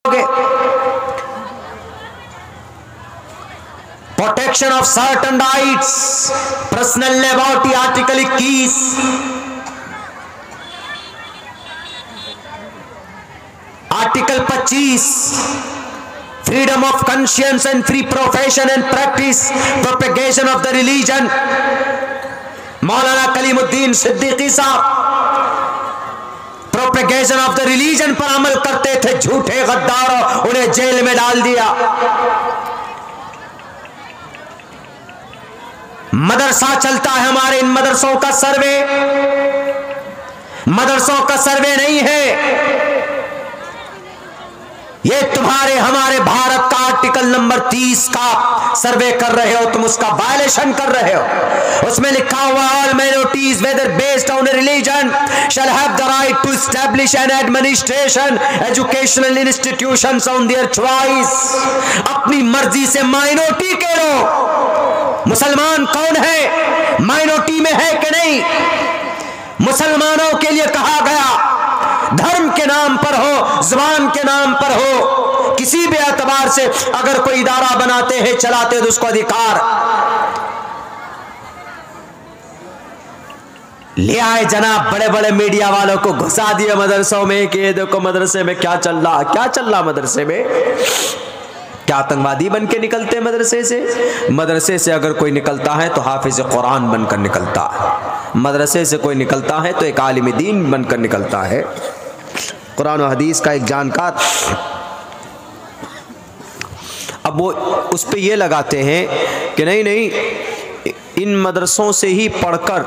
पाओगे। Protection of certain rights, personal liberty article 21, article 25, freedom of conscience and free profession and practice, propagation of the religion. मौलाना कलीमुद्दीन सिद्दीकी साहब propagation of the religion पर अमल करते थे, झूठे गद्दारों, उन्हें जेल में डाल दिया। मदरसा चलता है हमारे, इन मदरसों का सर्वे, मदरसों का सर्वे नहीं है, ये तुम्हारे हमारे भारत का आर्टिकल नंबर 30 का सर्वे कर रहे हो, तुम उसका वायलेशन कर रहे हो। उसमें लिखा हुआ all minorities whether based on religion shall have the right to establish and administration educational institutions on their choice. अपनी मर्जी से माइनॉरिटी के लोग, मुसलमान कौन है, माइनॉरिटी में है कि नहीं? मुसलमानों के लिए कहा गया धर्म के नाम पर हो, जुबान के नाम पर हो, किसी भी एतबार से अगर कोई इदारा बनाते हैं, चलाते हैं, तो उसको अधिकार ले आए। जनाब बड़े बड़े मीडिया वालों को घुसा दिया मदरसों में कि ये देखो मदरसे में क्या चल रहा, क्या चल रहा मदरसे में, क्या आतंकवादी बन के निकलते हैं मदरसे से? मदरसे से अगर कोई निकलता है तो हाफिज कुरान बनकर निकलता है, मदरसे से कोई निकलता है तो एक आलिम दीन बनकर निकलता है, कुरान और हदीस का एक जानकार। अब वो उस पे ये लगाते हैं कि नहीं नहीं, इन मदरसों से ही पढ़कर,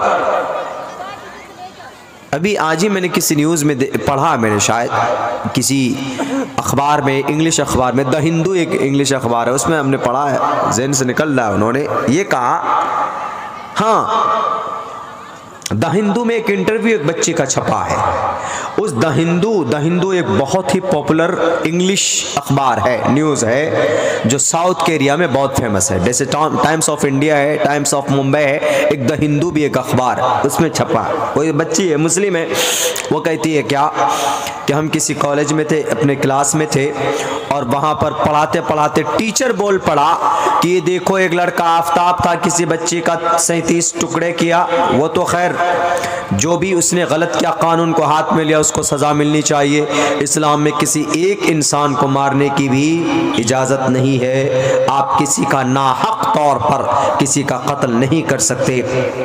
अभी आज ही मैंने किसी न्यूज़ में पढ़ा, मैंने शायद किसी अखबार में, इंग्लिश अखबार में, द हिंदू एक इंग्लिश अखबार है, उसमें हमने पढ़ा है, ज़हन से निकल रहा है, उन्होंने ये कहा, हाँ द हिंदू में एक इंटरव्यू एक बच्चे का छपा है। उस द हिंदू एक बहुत ही पॉपुलर इंग्लिश अखबार है, न्यूज़ है, जो साउथ के एरिया में बहुत फेमस है, जैसे टाइम्स ऑफ इंडिया है, टाइम्स ऑफ मुंबई है, एक द हिंदू भी एक अखबार, उसमें छपा। कोई बच्ची है, मुस्लिम है, वो कहती है क्या कि हम किसी कॉलेज में थे, अपने क्लास में थे, और वहाँ पर पढ़ाते पढ़ाते टीचर बोल पड़ा कि ये देखो एक लड़का आफताब था, किसी बच्ची का 37 टुकड़े किया, वो तो खैर जो भी उसने गलत किया, कानून को हाथ में लिया, उसको सज़ा मिलनी चाहिए। इस्लाम में किसी एक इंसान को मारने की भी इजाज़त नहीं है, आप किसी का नाहक तौर पर किसी का कत्ल नहीं कर सकते,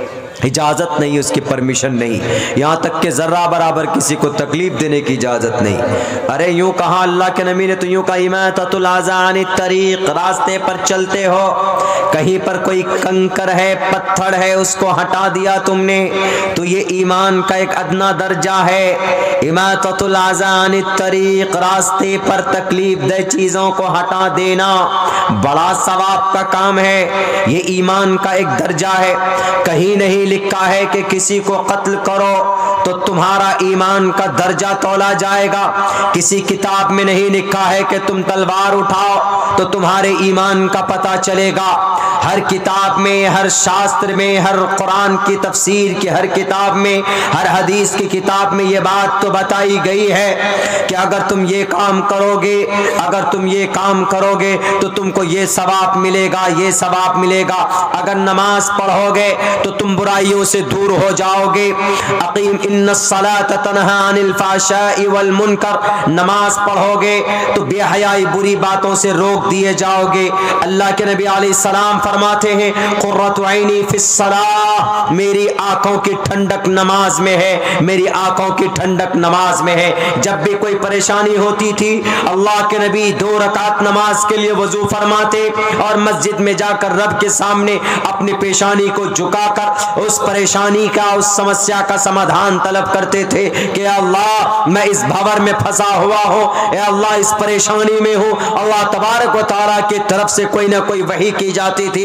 इजाज़त नहीं, उसकी परमिशन नहीं, यहाँ तक कि ज़र्रा बराबर किसी को तकलीफ़ देने की इजाज़त नहीं। अरे यूँ कहा अल्लाह के नबी ने, तो यूँ कहा इमाततुल अज़ा अनित तरीक़, रास्ते पर चलते हो, कहीं पर कोई कंकर है, पत्थर है, उसको हटा दिया तुमने, तो ये ईमान का एक अदना दर्जा है। इमाततुल अज़ा अनित तरीक़, रास्ते पर तकलीफ़ दे चीज़ों को हटा देना बड़ा सवाब का काम है, ये ईमान का एक दर्जा है। कहीं नहीं लिखा है कि किसी को कत्ल करो तो तुम्हारा ईमान का दर्जा तोला जाएगा, किसी किताब में नहीं लिखा है कि तुम तलवार उठाओ तो तुम्हारे ईमान का पता चलेगा। हर किताब में, हर शास्त्र में, हर कुरान की तफसीर की हर किताब में, हर हदीस की किताब में ये बात तो बताई गई है कि अगर तुम ये काम करोगे, अगर तुम ये काम करोगे तो तुमको ये सवाब मिलेगा, ये सवाब मिलेगा। अगर नमाज पढ़ोगे तो तुम बुराइयों से दूर हो जाओगे। अकीम इन्नस्सलात तन्हा अनिल फाहशाई वल मुनकर, नमाज पढ़ोगे तो बेहयाई बुरी बातों से रोक दिए जाओगे। अल्लाह के नबी अलैहिस्सलाम फरमाते हैं कुर्रतु ऐनी फिस्सलाह, मेरी आंखों की ठंडक नमाज में है, मेरी आंखों की ठंडक नमाज में है। जब भी कोई परेशानी होती थी अल्लाह के नबी 2 रकात नमाज के लिए वजू फरमाते और मस्जिद में जाकर रब के सामने अपनी पेशानी को झुकाकर उस परेशानी का, उस समस्या का समाधान तलब करते थे कि अल्लाह मैं इस भंवर में फंसा हुआ हूँ, या अल्लाह इस परेशानी में हूँ। अल्लाह तबारक व तआला की तरफ से कोई ना कोई वही की जाती थी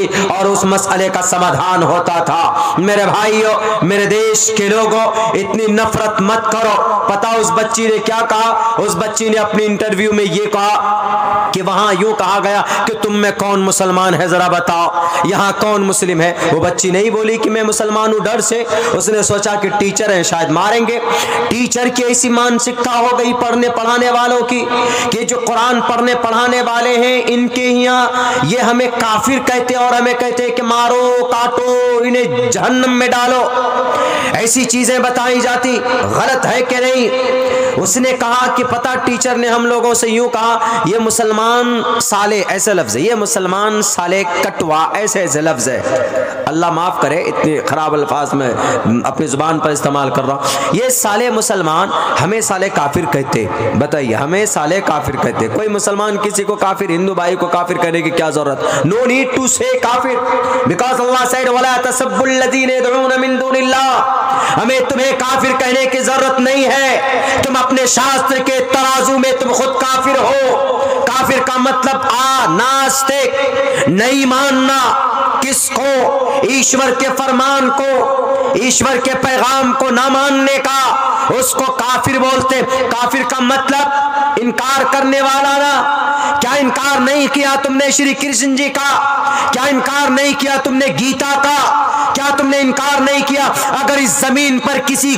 थी और उस मसले का समाधान होता था। मेरे भाइयों, मेरे देश के लोगों, इतनी नफरत मत करो। पता उस बच्ची ने क्या कहा? उस बच्ची ने अपनी इंटरव्यू में ये कहा कि वहां यूं कहा गया कि तुम में कौन मुसलमान है, जरा बताओ यहाँ कौन मुस्लिम है। वो बच्ची नहीं बोली कि मैं मुसलमान हूं डर से, उसने सोचा कि टीचर हैं शायद मारेंगे। टीचर की ऐसी मानसिकता हो गई पढ़ने पढ़ाने वालों की कि जो कुरान पढ़ने पढ़ाने वाले हैं इनके यहाँ ये हमें काफिर कहते और हमें कहते हैं कि मारो काटो इन्हें जहन्नम में डालो। ऐसी चीजें बताई जाती, गलत है कि नहीं? उसने कहा कि पता टीचर ने हम लोगों से यूं कहा, ये मुसलमान साले ऐसे लफ्ज है, ये मुसलमान साले कटवा ऐसे ऐसे लफ्ज है। अल्लाह माफ करे इतने खराब अल्फाज में अपनी जुबान पर इस्तेमाल कर रहा हूं। ये साले मुसलमान हमें साले काफिर कहते। बताइए, हमें साले काफिर कहते। कोई मुसलमान किसी को काफिर, हिंदू भाई को काफिर कहने की क्या जरूरत? नो नीड टू से काफिर, बिकॉज़ अल्लाह सेड वला तसब्बुल लज़ीना यदऊन मिन दुनिल्लाह। हमें तुम्हें काफिर कहने की जरूरत नहीं है। तुम अपने शास्त्र के तराजू में तुम खुद काफिर हो। काफिर का मतलब नास्तिक, नहीं मानना किसको? ईश्वर के फरमान को, ईश्वर के पैगाम को ना मानने का, उसको काफिर बोलते। काफिर का मतलब इनकार करने वाला ना। क्या इनकार नहीं किया तुमने श्री कृष्ण जी का? क्या इनकार नहीं किया तुमने गीता का? क्या तुमने इनकार नहीं किया? अगर इस जमीन पर किसी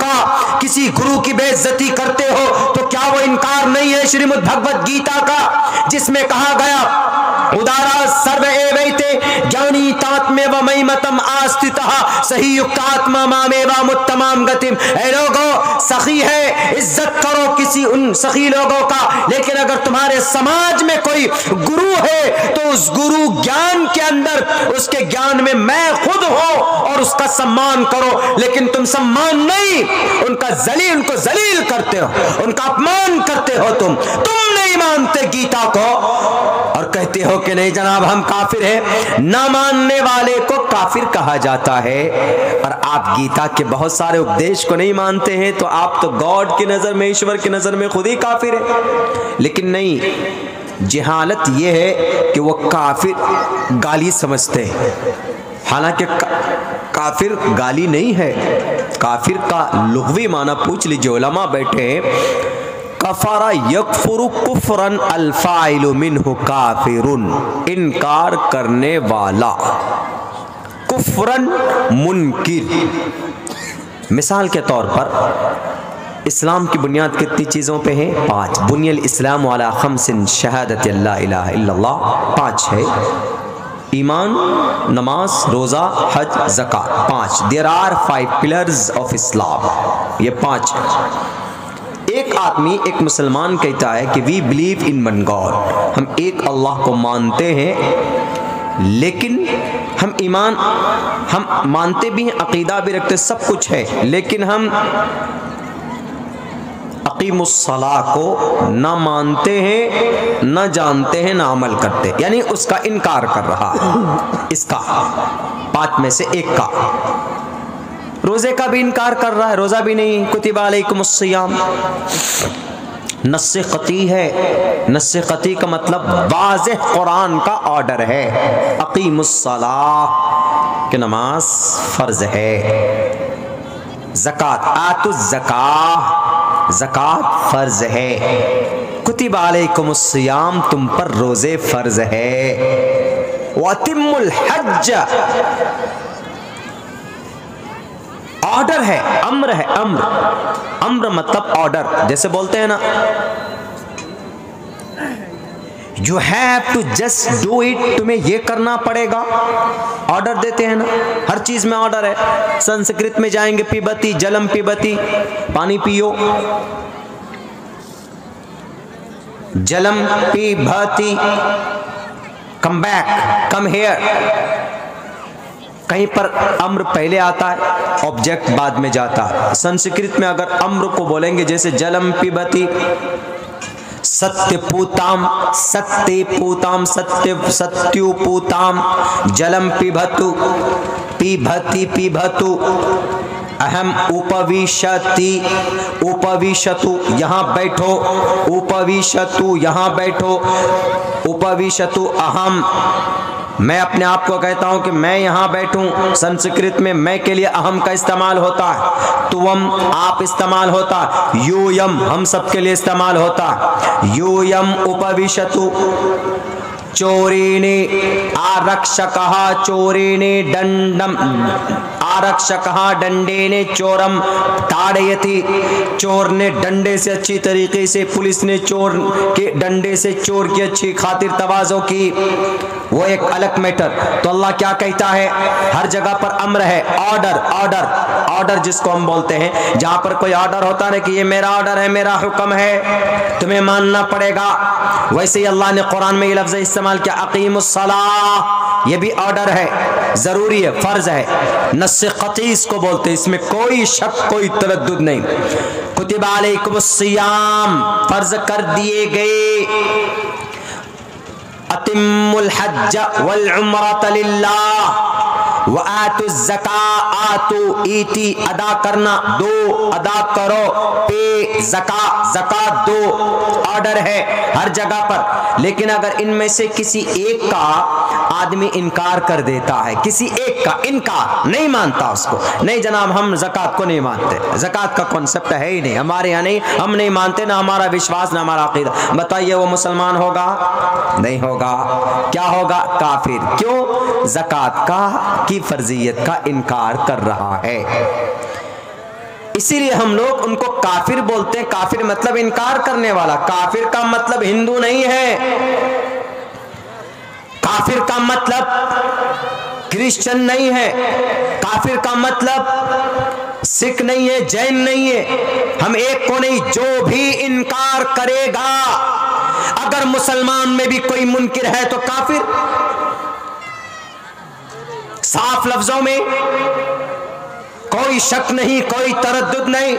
गुरु की बेइज्जती करते हो तो क्या वो इनकार नहीं है श्रीमद् भगवत गीता का, जिसमें कहा गया उदारा सर्व एवैते ज्ञानी तात्मे व मयिमतम आस्थितः सही युक्तात्मा मामेवा मुत्तमाम गतिम। ऐ लोगों, सखी है, इज्जत करो किसी उन सखी लोगों का, लेकिन अगर तुम्हारे समाज में कोई गुरु है तो उस गुरु ज्ञान के अंदर, उसके ज्ञान में मैं खुद हो और उसका सम्मान करो। लेकिन तुम सम्मान नहीं, उनको जलील करते हो, उनका अपमान करते हो। तुम नहीं मानते गीता को और कहते हो कि नहीं जनाब हम काफिर हैं। ना मानने वाले को काफिर कहा जाता है। और आप गीता के बहुत सारे उपदेश को नहीं मानते हैं तो आप तो गॉड की नजर में, ईश्वर की नजर में खुद ही काफिर है। लेकिन नहीं, जहालत यह है कि वो काफिर गाली समझते हैं, हालांकि काफिर गाली नहीं है। काफिर का लुग़वी माना पूछ लीजिए, उलमा बैठे हैं। कफरा यकफुरु कुफरन अल्फाइलु मिन्हु काफिरुन, इनकार करने वाला, कुफरन मुनकिर। मिसाल के तौर पर इस्लाम की बुनियाद कितनी चीज़ों पे है? 5। बुनियल इस्लाम वाला खमसिन शहादत अल्ला इलाहा इल्लल्लाह, 5 है। ईमान, नमाज, रोज़ा, हज, ज़कात, 5। There are 5 pillars of Islam, ये 5 है। एक आदमी, एक मुसलमान कहता है कि we believe in one God, हम एक अल्लाह को मानते हैं, लेकिन हम मानते भी हैं, अकीदा भी रखते, सब कुछ है, लेकिन हम अकीमुस्सलाह को ना मानते हैं, ना जानते हैं, ना अमल करते, यानी उसका इनकार कर रहा है। इसका 5 में से एक का। रोज़े का भी इनकार कर रहा है, रोज़ा भी नहीं। कुतिबा अलैकुमुस्सियाम नस्से क़ती है। नस्से क़ती का मतलब वाज़ेह कुरान का ऑर्डर है। अक़ीमुस्सलाह कि नमाज फ़र्ज़ है। ज़कात, आतुज़्ज़काह, ज़कात फ़र्ज़ है। कुतिबा अलैकुमुस्सियाम, तुम पर रोज़े फ़र्ज़ है। वअतिम्मुल हज्ज, ऑर्डर है, अम्र है। अम्र मतलब ऑर्डर, जैसे बोलते हैं ना you have to just do it, तुम्हें ये करना पड़ेगा। ऑर्डर देते हैं ना, हर चीज में ऑर्डर है। संस्कृत में जाएंगे, पिबती जलम पिबती, पानी पियो। जलम पिबती, कम बैक, कम हेयर। कहीं पर अम्र पहले आता है, ऑब्जेक्ट बाद में जाता है। संस्कृत में अगर अम्र को बोलेंगे जैसे जलम पिबती, सत्यपूताम, सत्यपूताम, सत्युपूताम, जलम पिबतु, पिबती पिबतु, अहम उपविशति, उपविशतु, यहाँ बैठो, उपविशतु, यहाँ बैठो, उपविशतु, अहम मैं अपने आप को कहता हूं कि मैं यहां बैठूं, संस्कृत में मैं के लिए अहम का इस्तेमाल होता है, तुवम आप इस्तेमाल होता, यूयम हम सब के लिए इस्तेमाल होता, यूयम उपविशतु चोरिणी आरक्षकः चोरिणी दंडम आरक्षकः दंडेने चोरम ताड़यति, चोर ने डंडे से अच्छी तरीके से, पुलिस ने चोर के डंडे से चोर की अच्छी खातिर तवाज़ो की, वो एक अलग मैटर। तो अल्लाह क्या कहता है, हर जगह पर अम्र है, ऑर्डर ऑर्डर ऑर्डर जिसको हम बोलते हैं, जहां पर कोई ऑर्डर होता है कि ये मेरा ऑर्डर है, मेरा हुक्म है, तुम्हें मानना पड़ेगा। वैसे ही अल्लाह ने कुरान में ये लफ्ज़ इस्तेमाल किया, अकीमुस्सलाह, ये भी ऑर्डर है, जरूरी है, फर्ज है, नस्से क़ती इसको बोलते हैं, इसमें कोई शक कोई तरद्दुद नहीं। कुतिबा अलैकुमुस्सियाम, फर्ज कर दिए गए, अतिम्मुल हज्ज वल उम्रत लिल्लाह व आतुज़ ज़का, आतु ईती अदा करना, दो अदा करो, पे ज़का ज़कात दो, ऑर्डर है हर जगह पर। लेकिन अगर इनमें से किसी एक का आदमी इनकार कर देता है, किसी एक का इनकार, नहीं मानता उसको, नहीं जनाब हम ज़कात को नहीं मानते, ज़कात का कॉन्सेप्ट है ही नहीं हमारे यहाँ, नहीं हम नहीं मानते, ना हमारा विश्वास ना हमारा अकीदा, बताइए वो मुसलमान होगा? नहीं होगा। क्या होगा? काफिर। क्यों? ज़कात का की फर्जियत का इनकार कर रहा है, इसीलिए हम लोग उनको काफिर बोलते हैं। काफिर मतलब इनकार करने वाला, काफिर का मतलब हिंदू नहीं है, काफिर का मतलब क्रिश्चियन नहीं है, काफिर का मतलब सिख नहीं है, जैन नहीं है, हम एक को नहीं, जो भी इनकार करेगा, अगर मुसलमान में भी कोई मुनकिर है तो काफिर। साफ लफ्जों में, कोई शक नहीं, कोई तरद्दुद नहीं।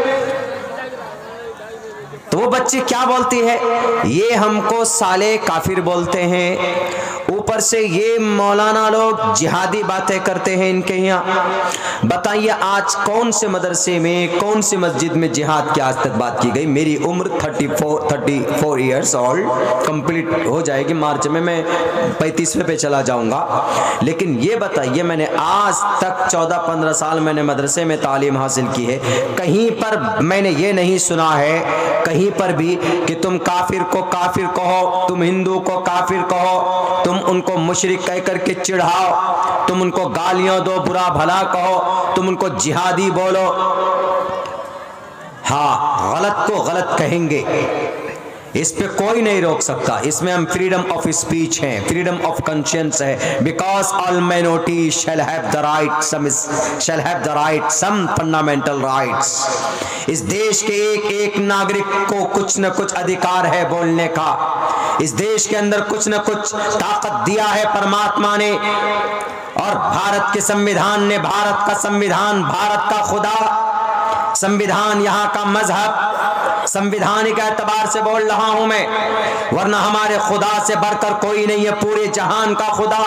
तो वो बच्ची क्या बोलती है, ये हमको साले काफिर बोलते हैं, ऊपर से ये मौलाना लोग जिहादी बातें करते हैं इनके यहाँ। बताइए आज कौन से मदरसे में, कौन सी मस्जिद में जिहाद की आज तक बात की गई? मेरी उम्र 34 ईयर्स ओल्ड कंप्लीट हो जाएगी मार्च में, मैं 35वें पे चला जाऊंगा। लेकिन ये बताइए, मैंने आज तक 14-15 साल मैंने मदरसे में तालीम हासिल की है, कहीं पर मैंने ये नहीं सुना है कहीं पर भी कि तुम काफिर को काफिर कहो, तुम हिंदू को काफिर कहो, तुम उनको मुशरिक कह करके चिढ़ाओ, तुम उनको गालियां दो, बुरा भला कहो, तुम उनको जिहादी बोलो। हाँ, गलत को गलत कहेंगे, इस पे कोई नहीं रोक सकता, इसमें हम फ्रीडम ऑफ स्पीच हैं, फ्रीडम ऑफ कॉन्शियंस है, because all minority shall have the right some fundamental rights. इस देश के एक एक नागरिक को कुछ न कुछ अधिकार है बोलने का, इस देश के अंदर कुछ न कुछ ताकत दिया है परमात्मा ने, और भारत के संविधान ने, भारत का संविधान, भारत का खुदा, संविधान यहाँ का मजहब, संविधानिक एतबार से बोल रहा हूं मैं, वरना हमारे खुदा से बढ़कर कोई नहीं है, पूरे जहान का खुदा।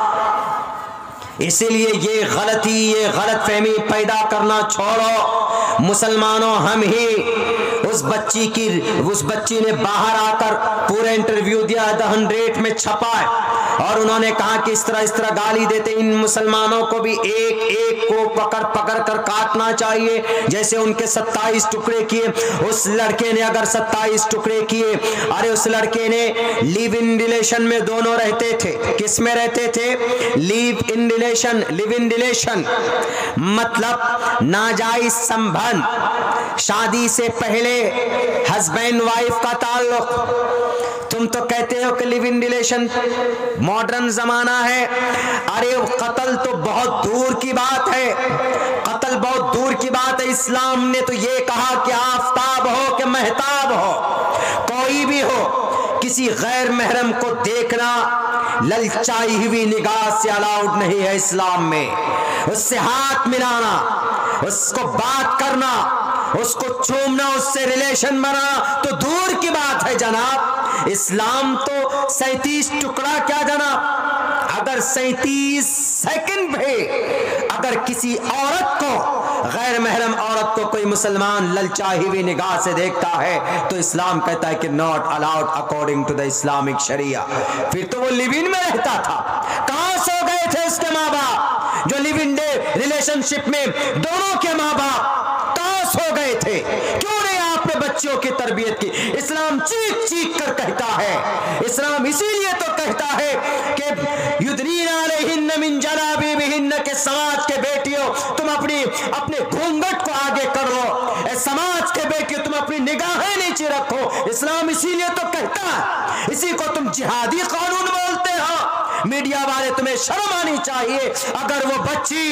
इसीलिए ये गलती, ये गलतफहमी पैदा करना छोड़ो। मुसलमानों, हम ही उस बच्ची ने बाहर आकर पूरा इंटरव्यू दिया, द 100 में छपा है, और उन्होंने कहा कि इस तरह गाली देते इन मुसलमानों को भी एक एक को पकड़ पकड़ कर काटना चाहिए, जैसे उनके 27 टुकड़े किए। उस लड़के ने अगर 27 टुकड़े किए, अरे उस लड़के ने लिव इन रिलेशन में दोनों रहते थे। किस में रहते थे? लिव इन रिलेशन मतलब नाजायज संबंध, शादी से पहले हस्बैंड वाइफ का ताल्लुक। तुम तो कहते हो कि लिव इन रिलेशन मॉडर्न जमाना है, अरे कत्ल तो बहुत दूर की बात है, कत्ल बहुत दूर की बात है। इस्लाम ने तो ये कहा कि आफताब हो कि महताब हो, कोई भी हो, किसी गैर महरम को देखना ललचाई हुई निगाह से अलाउड नहीं है इस्लाम में। उससे हाथ मिलाना, उसको बात करना, उसको चूमना, उससे रिलेशन बनाना तो दूर की बात है जनाब। इस्लाम तो 37 टुकड़ा क्या जनाब, अगर 37 सेकंड भी अगर किसी औरत को गैर महरम औरत को कोई मुसलमान ललचाई हुई निगाह से देखता है तो इस्लाम कहता है कि not allowed according to the Islamic शरिया। फिर तो वो लिव इन में रहता था। कहां सो गए थे उसके माँ बाप? जो लिव इन रिलेशनशिप में दोनों के माँ बाप कहां सो गए थे? क्यों नहीं आपने बच्चों की तरबियत की? इस्लाम चीख चीख कर कहता है, इस्लाम इसीलिए तो कहता है कि युदनीना अलैहिन्ना मिन जलाबिबिहिन्ना, के समाज के बेटियों तुम अपने घूंघट को आगे कर लो, समाज के बेटियों तुम अपनी निगाहें नीचे रखो। इस्लाम इसीलिए तो कहता है। इसी को तुम जिहादी कानून बोलते हो। मीडिया वाले, तुम्हें शर्म आनी चाहिए। अगर वो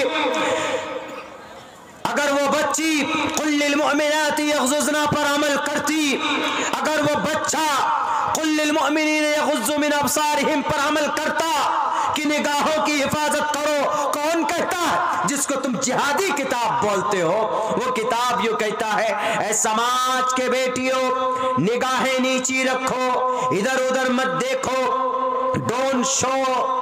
बच्ची कुल्लिल मुअमिनाति यग़ज़ुज़ना पर अमल करती, अगर वो बच्चा कुल्लिल मुअमिनीना यग़ुज़्ज़ू मिन अब्सारिहिम पर अमल करता कि निगाहों की हिफाजत करो, कौन कहता है? जिसको तुम जिहादी किताब बोलते हो, वो किताब यूं कहता है, ऐ समाज के बेटियों निगाहें नीची रखो, इधर उधर मत देखो, don't show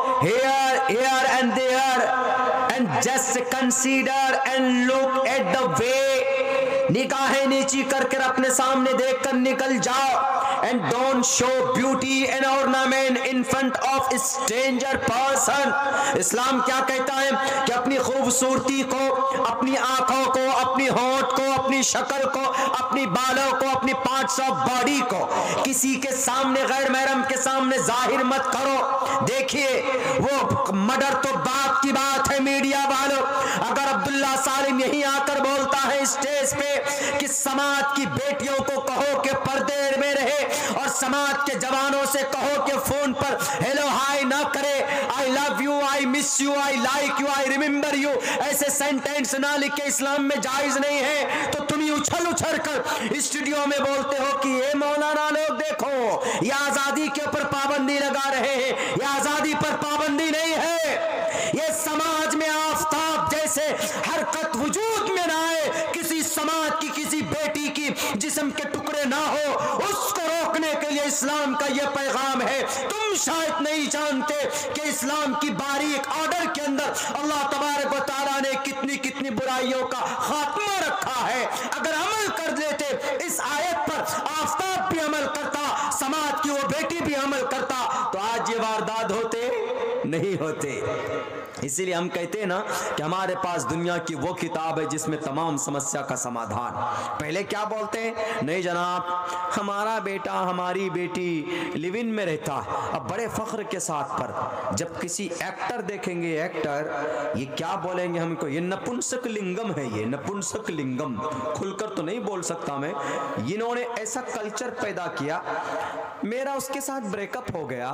here and there and just consider and look at the way। निगाहें नीची करके अपने सामने देखकर निकल जाओ। And don't show beauty and ornament in front of stranger person. इस्लाम क्या कहता है कि अपनी खूबसूरती को, अपनी आंखों को, अपनी होंठ को, अपनी शक्ल को, अपनी बालों को, अपनी पार्ट्स ऑफ बॉडी को किसी के सामने, गैर महरम के सामने जाहिर मत करो। देखिए, वो मर्डर तो बात की बात है मीडिया वालों। अगर अब्दुल्ला सालिम यही आकर बोलता है स्टेज पे कि समाज की बेटियों को कहो कि पर्दे में रहे और समाज के जवानों से कहो कि फोन पर हेलो हाय ना करे, I love you, I miss you, I like you, I remember you, ऐसे सेंटेंस ना लिखे इस्लाम में जायज नहीं है, तो तुम उछल उछल कर स्टूडियो में बोलते हो कि ये मौलाना लोग देखो ये आजादी के ऊपर पाबंदी लगा रहे हैं। ये आजादी पर पाबंदी नहीं है, ये समाज में आफताब जैसे हरकत वजूद में ना आए, किसी समाज की किसी बेटी की जिस्म के टुकड़े ना हो, उसको रोकने के लिए इस्लाम का यह पैगाम है। तुम शायद नहीं जानते कि इस्लाम की बारीक ऑर्डर के अंदर अल्लाह तबारक व तआला ने कितनी कितनी बुराइयों का खात्मा रखा है। अगर अमल कर लेते इस आयत पर, आफताब भी अमल करता, समाज की वो बेटी भी अमल करता, तो आज ये वारदात होते नहीं होते। इसीलिए हम कहते हैं ना कि हमारे पास दुनिया की वो किताब है जिसमें तमाम समस्या का समाधान। पहले क्या बोलते हैं, नहीं जनाब हमारा बेटा हमारी बेटी लिव इन में रहता। अब बड़े फख्र के साथ पर जब किसी एक्टर देखेंगे, एक्टर ये क्या बोलेंगे हमको, ये नपुंसक लिंगम है, ये नपुंसक लिंगम, खुलकर तो नहीं बोल सकता मैं। इन्होंने ऐसा कल्चर पैदा किया, मेरा उसके साथ ब्रेकअप हो गया,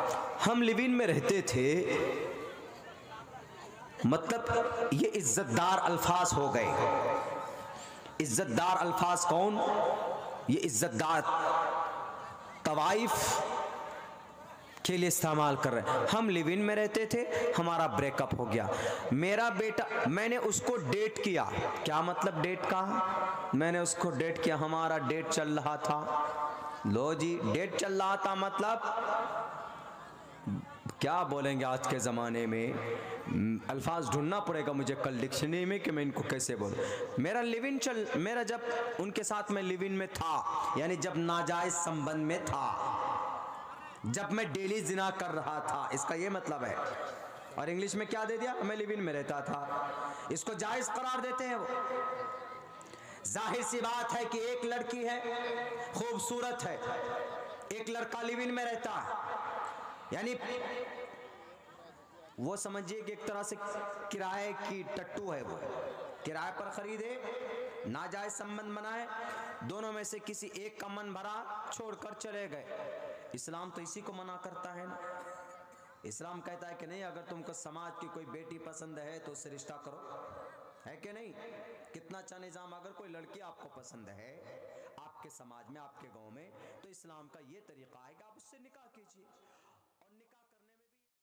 हम लिव इन में रहते थे। मतलब ये इज्जतदार अल्फाज हो गए। इज्जतदार अल्फाज कौन? ये इज्जतदार तवाइफ के लिए इस्तेमाल कर रहे हैं। हम लिव इन में रहते थे, हमारा ब्रेकअप हो गया, मेरा बेटा, मैंने उसको डेट किया। क्या मतलब डेट का? मैंने उसको डेट किया, हमारा डेट चल रहा था। लो जी, डेट चल रहा था मतलब क्या बोलेंगे आज के ज़माने में, अल्फाज ढूंढना पड़ेगा मुझे कल डिक्शनरी में कि मैं इनको कैसे बोलूं। मेरा जब उनके साथ मैं लिव इन में था, यानी जब नाजायज संबंध में था, जब मैं डेली जिना कर रहा था, इसका ये मतलब है। और इंग्लिश में क्या दे दिया, मैं लिव इन में रहता था, इसको जायज करार देते हैं वो। जाहिर सी बात है कि एक लड़की है, खूबसूरत है, एक लड़का लिव इन में रहता है, यानी वो समझिए कि एक तरह से किराए की टट्टू है, वो किराए पर खरीदे, नाजायज संबंध बनाए, दोनों में से किसी एक का मन भरा, छोड़कर चले गए। इस्लाम तो इसी को मना करता है ना। इस्लाम कहता है कि नहीं, अगर तुमको समाज की कोई बेटी पसंद है तो उससे रिश्ता करो, है कि नहीं? कितना अच्छा निज़ाम। अगर कोई लड़की आपको पसंद है आपके समाज में, आपके गांव में, तो इस्लाम का ये तरीका है कि आप उससे निकाह